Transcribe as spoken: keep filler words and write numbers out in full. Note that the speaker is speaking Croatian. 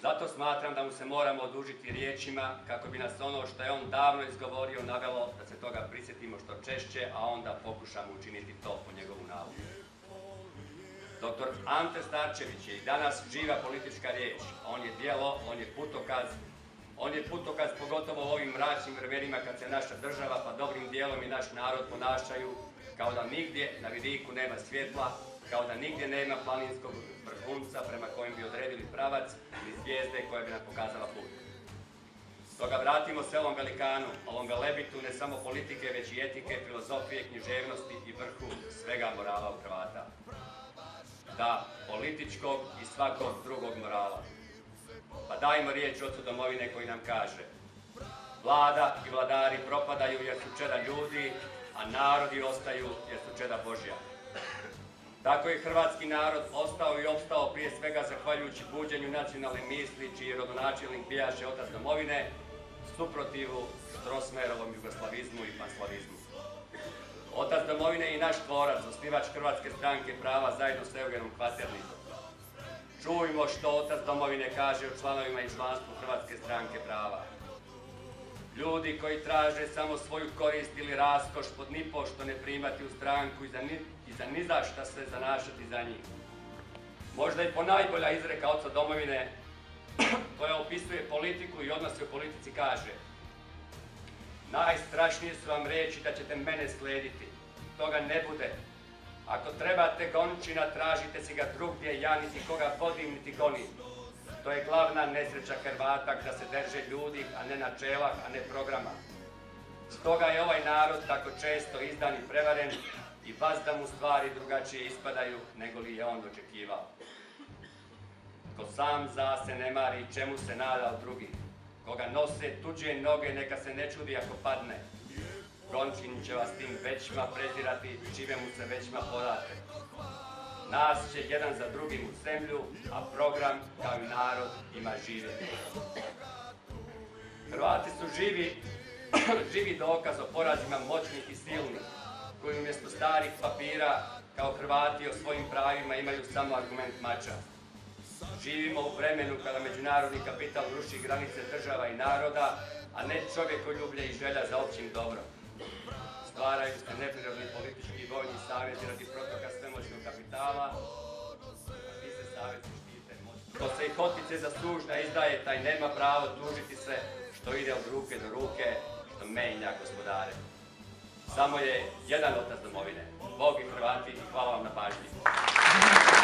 Zato smatram da mu se moramo odužiti riječima kako bi nas ono što je on davno izgovorio navelo da se toga prisjetimo što češće, a onda pokušamo učiniti to po njegovu nalogu. Doktor Ante Starčević je i danas živa politička riječ. On je djelo, on je putokaz, on je putokaz pogotovo u ovim mračnim vremenima kad se naša država, pa dobrim dijelom i naš narod ponašaju kao da nigdje na vidiku nema svjetla, kao da nigdje nema planinskog vrhunca prema kojem bi odredili pravac ili zvijezde koja bi nam pokazala put. Stoga vratimo se ovom velikanu, ovom velebitu ne samo politike, već i etike, filozofije, književnosti i vrhu svega morala u Hrvata. Da, političkog i svakog drugog morala. Pa dajmo riječ ocu domovine koji nam kaže: vlada i vladari propadaju jer su čeda ljudi, a narodi ostaju jer su čeda Božja. Tako je hrvatski narod ostao i opstao prije svega zahvaljujući buđenju nacionalne misli, čiji rodonačelnik bijaše otac domovine, suprotivu Strossmayerovom jugoslavizmu i panslavizmu. Otac domovine je i naš tvorac, osnivač Hrvatske stranke prava zajedno s Eugenom Kvaternikom. Čujmo što otac domovine kaže o članovima i članstvu Hrvatske stranke prava. Ljudi koji traže samo svoju korist ili raskoš pod nipošto ne primati u stranku i za, ni, i za ni za šta se zanašati za njih. Možda i ponajbolja izreka oca domovine koja opisuje politiku i odnose u politici kaže: najstrašnije su vam reći da ćete mene slijediti. Toga ne bude. Ako trebate gončina, tražite si ga drugdje, ja niti koga vodim niti gonim. To je glavna nesreća Hrvata, da se drže ljudi, a ne načela, a ne programa. Stoga je ovaj narod tako često izdan i prevaren i vazda mu stvari drugačije ispadaju nego li je on očekivao. Ko sam za se ne mari, čemu se nada od drugih. Koga nose tuđe noge, neka se ne čudi ako padne. Gončin će vas tim većma prezirati, čime mu se većma podate. Nas će jedan za drugim u zemlju, a program kao i narod ima živjeti. Hrvati su živi, živi dokaz o porazima moćnih i silnih, koji umjesto starih papira, kao Hrvati o svojim pravima imaju samo argument mača. Živimo u vremenu kada međunarodni kapital ruši granice država i naroda, a ne čovjekoljublje i želja za općim dobrom. Stvaraju se neprirodni politički i vojni savjeti radi protoka svemoćnog kapitala, a ti se savjeti štite moćno. Ko se i hotice za sužnja izdaje, taj nema pravo tužiti se što ide od ruke do ruke, što menja gospodare. Samo je jedan otac domovine, Bog i Hrvati, i hvala vam na pažnji.